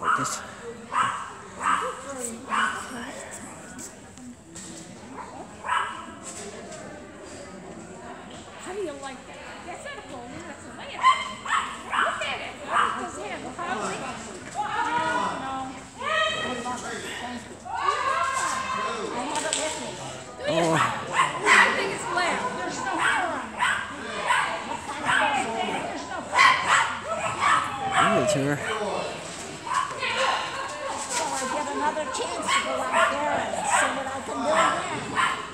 focus. How do you like that? That's not a phone, that's a lamp. Look at it. His hand, probably. No. I love it. Thank you. I have it with me. Do you? I think it's lamp. There's no hair on it. What kind of phone? There's no hair. Give it to her. So I get another chance to go out there and see what I can do again.